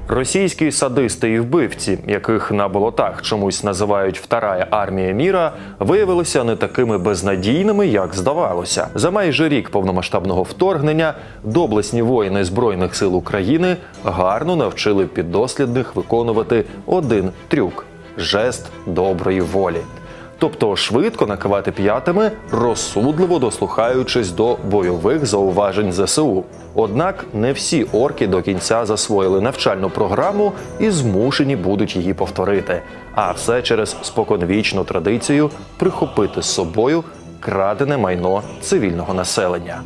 Російські садисти і вбивці, яких на болотах чомусь називають «Вторая армія міра», виявилися не такими безнадійними, як здавалося. За майже рік повномасштабного вторгнення доблесні воїни Збройних сил України гарно навчили піддослідних виконувати один трюк – жест доброї волі. Тобто швидко накивати п'ятами, розсудливо дослухаючись до бойових зауважень ЗСУ. Однак не всі орки до кінця засвоїли навчальну програму і змушені будуть її повторити. А все через споконвічну традицію прихопити з собою крадене майно цивільного населення.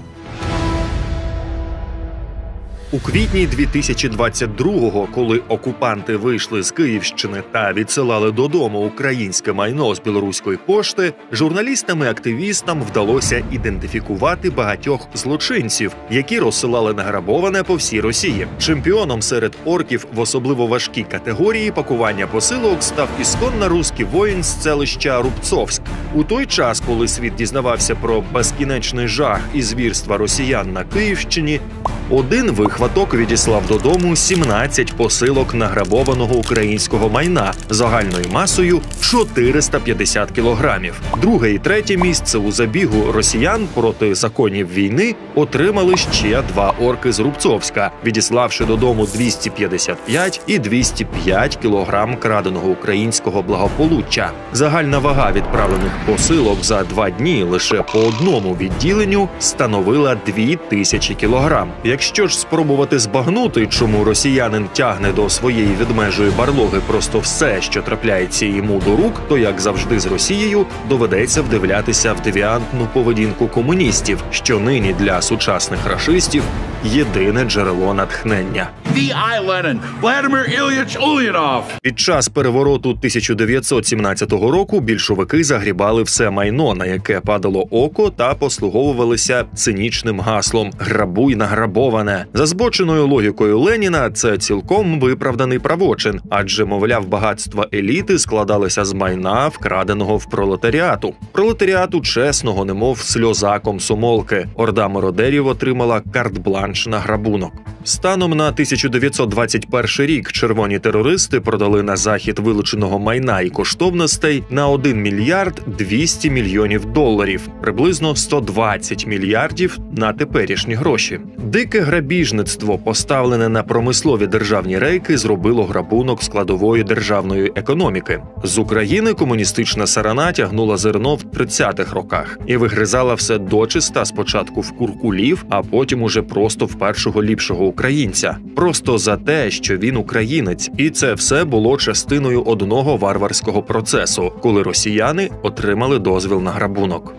У квітні 2022-го, коли окупанти вийшли з Київщини та відсилали додому українське майно з білоруської пошти, журналістам і активістам вдалося ідентифікувати багатьох злочинців, які розсилали награбоване по всій Росії. Чемпіоном серед орків в особливо важкій категорії пакування посилок став ісконно руський воїн з селища Рубцовськ. У той час, коли світ дізнавався про безкінечний жах і звірства росіян на Київщині, один вихваток відіслав додому 17 посилок награбованого українського майна загальною масою 450 кілограмів. Друге і третє місце у забігу росіян проти законів війни отримали ще два орки з Рубцовська, відіславши додому 255 і 205 кілограм краденого українського благополуччя. Загальна вага відправлених посилок за 2 дні лише по одному відділенню становила 2000 кілограм. Якщо ж спробувати збагнути, чому росіянин тягне до своєї ведмежої барлоги просто все, що трапляється йому до рук, то, як завжди з Росією, доведеться вдивлятися в девіантну поведінку комуністів, що нині для сучасних рашистів єдине джерело натхнення. Під час перевороту 1917 року більшовики загрібали все майно, на яке падало око, та послуговувалися цинічним гаслом «Грабуй награбоване». За збоченою логікою Леніна, це цілком виправданий правочин, адже, мовляв, багатства еліти складалися з майна, вкраденого в пролетаріату. Пролетаріату чесного, немов сльоза комсомолки. Орда мародерів отримала карт-бланш на грабунок. Станом на 1921 рік червоні терористи продали на Захід вилученого майна і коштовностей на 1 мільярд 200 мільйонів доларів, приблизно 120 мільярдів на теперішні гроші. Дике грабіжництво, поставлене на промислові державні рейки, зробило грабунок складової державної економіки. З України комуністична сарана тягнула зерно в 30-х роках і вигризала все дочиста спочатку в куркулів, а потім уже просто в першого ліпшого українця. Просто за те, що він українець. І це все було частиною одного варварського процесу, коли росіяни отримали дозвіл на грабунок.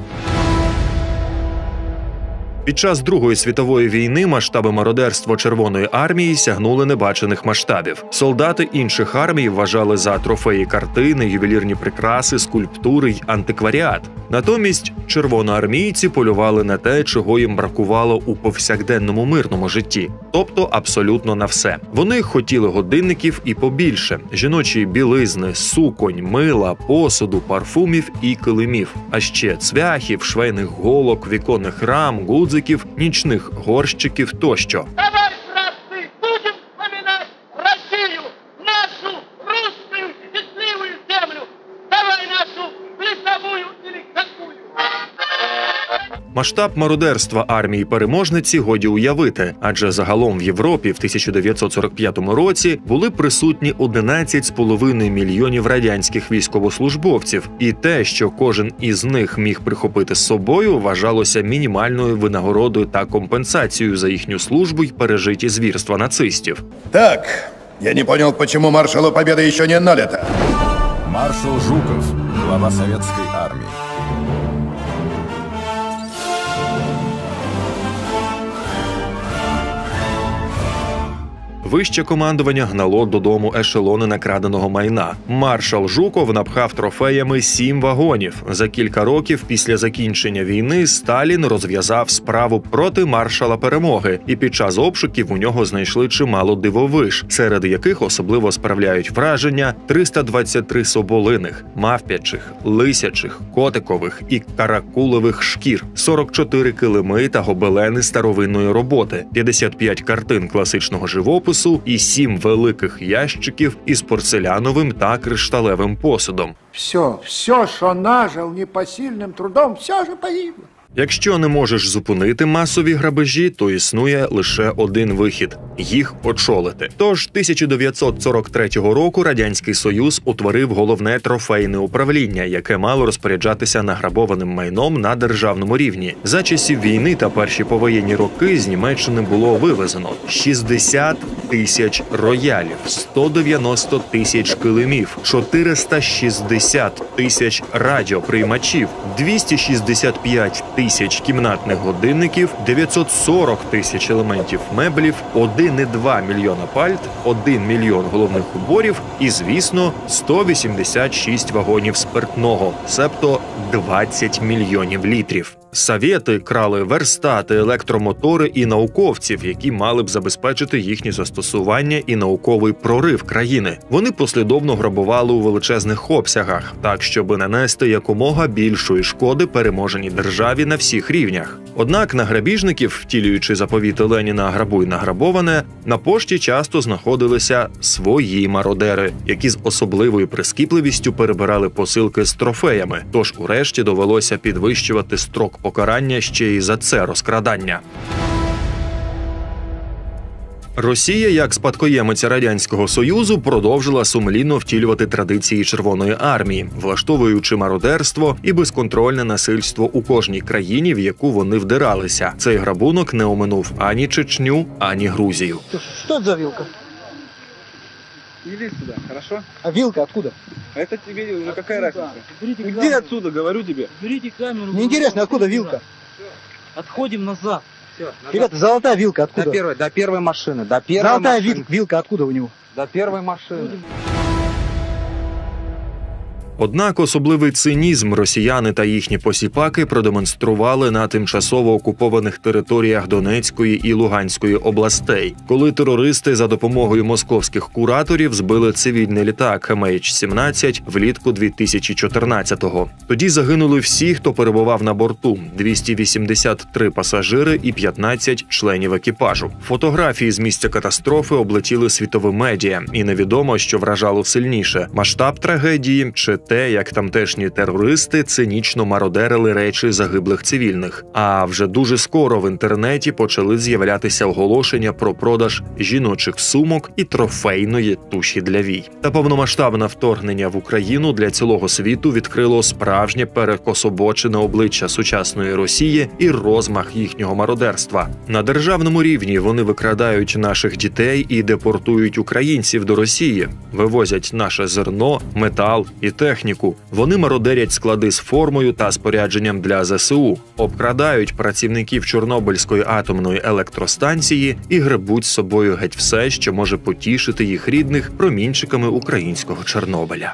Під час Другої світової війни масштаби мародерства Червоної армії сягнули небачених масштабів. Солдати інших армій вважали за трофеї картини, ювелірні прикраси, скульптури й антикваріат. Натомість червоноармійці полювали на те, чого їм бракувало у повсякденному мирному житті. Тобто абсолютно на все. Вони хотіли годинників і побільше. Жіночої білизни, суконь, мила, посуду, парфумів і килимів. А ще цвяхів, швейних голок, віконних рам, гудзиків, нічних горщиків тощо. Давай, братцы, будем вспоминать Россию, нашу русскую счастливую землю. Давай нашу лесовую или какую. Масштаб мародерства армії-переможниці годі уявити, адже загалом в Європі в 1945 році були присутні 11,5 мільйонів радянських військовослужбовців, і те, що кожен із них міг прихопити з собою, вважалося мінімальною винагородою та компенсацією за їхню службу й пережиті звірства нацистів. Так, я не понял, почему маршалу Победа еще не налета. Маршал Жуков, глава советской армии. Вище командування гнало додому ешелони накраденого майна. Маршал Жуков напхав трофеями 7 вагонів. За кілька років після закінчення війни Сталін розв'язав справу проти маршала Перемоги, і під час обшуків у нього знайшли чимало дивовиж, серед яких особливо справляють враження 323 соболиних, мавпячих, лисячих, котикових і каракулових шкір, 44 килими та гобелени старовинної роботи, 55 картин класичного живопису сервісу і 7 великих ящиків із порцеляновим та кришталевим посудом. Все, що нажив непосильним трудом, все ж погибло. Якщо не можеш зупинити масові грабежі, то існує лише один вихід – їх очолити. Тож 1943 року Радянський Союз утворив головне трофейне управління, яке мало розпоряджатися награбованим майном на державному рівні. За часів війни та перші повоєнні роки з Німеччини було вивезено 60 тисяч роялів, 190 тисяч килимів, 460 тисяч радіоприймачів, 265 тисяч кімнатних годинників, 940 тисяч елементів меблів, 1,2 мільйона пальт, 1 мільйон головних уборів і, звісно, 186 вагонів спиртного, себто 20 мільйонів літрів. Совєти крали верстати, електромотори і науковців, які мали б забезпечити їхнє застосування і науковий прорив країни. Вони послідовно грабували у величезних обсягах, так, щоб нанести якомога більшої шкоди переможеній державі на всіх рівнях. Однак на грабіжників, втілюючи заповіти Леніна «Грабуй награбоване», на пошті часто знаходилися свої мародери, які з особливою прискіпливістю перебирали посилки з трофеями, тож урешті довелося підвищувати строк покарання ще й за це розкрадання. Росія, як спадкоємиця Радянського Союзу, продовжила сумлінно втілювати традиції Червоної армії, влаштовуючи мародерство і безконтрольне насильство у кожній країні, в яку вони вдиралися. Цей грабунок не оминув ані Чечню, ані Грузію. Что это за вилка? Иди сюда, хорошо? А вилка откуда? Это тебе уже какая разница? Уберите Уйди камеру. отсюда, говорю тебе. Уберите камеру. Мне интересно, откуда вилка? Отходим назад. Ребята, золотая вилка откуда? До первой машины, до первой Золотая машины. вилка откуда у него? До первой машины. Однак особливий цинізм росіяни та їхні посіпаки продемонстрували на тимчасово окупованих територіях Донецької і Луганської областей, коли терористи за допомогою московських кураторів збили цивільний літак MH17 влітку 2014-го. Тоді загинули всі, хто перебував на борту – 283 пасажири і 15 членів екіпажу. Фотографії з місця катастрофи облетіли світові медіа, і невідомо, що вражало сильніше – масштаб трагедії чи те, як тамтешні терористи цинічно мародерили речі загиблих цивільних. А вже дуже скоро в інтернеті почали з'являтися оголошення про продаж жіночих сумок і трофейної туші для вій. Та повномасштабне вторгнення в Україну для цілого світу відкрило справжнє перекособочене обличчя сучасної Росії і розмах їхнього мародерства. На державному рівні вони викрадають наших дітей і депортують українців до Росії, вивозять наше зерно, метал і техніку. Вони мародерять склади з формою та спорядженням для ЗСУ, обкрадають працівників Чорнобильської атомної електростанції і гребуть з собою геть все, що може потішити їх рідних промінчиками українського Чорнобиля.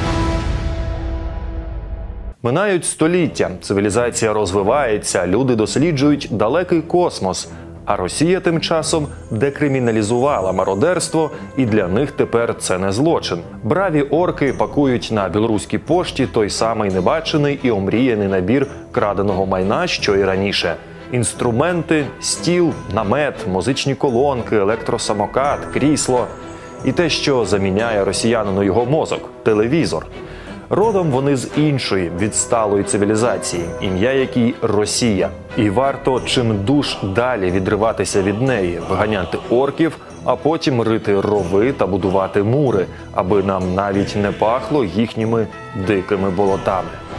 Минають століття, цивілізація розвивається, люди досліджують далекий космос. А Росія тим часом декриміналізувала мародерство, і для них тепер це не злочин. Браві орки пакують на білоруській пошті той самий небачений і омріяний набір краденого майна, що і раніше. Інструменти, стіл, намет, музичні колонки, електросамокат, крісло. І те, що заміняє росіянину його мозок – телевізор. Родом вони з іншої, відсталої цивілізації, ім'я якій Росія. І варто чим дуж далі відриватися від неї, виганяти орків, а потім рити рови та будувати мури, аби нам навіть не пахло їхніми дикими болотами.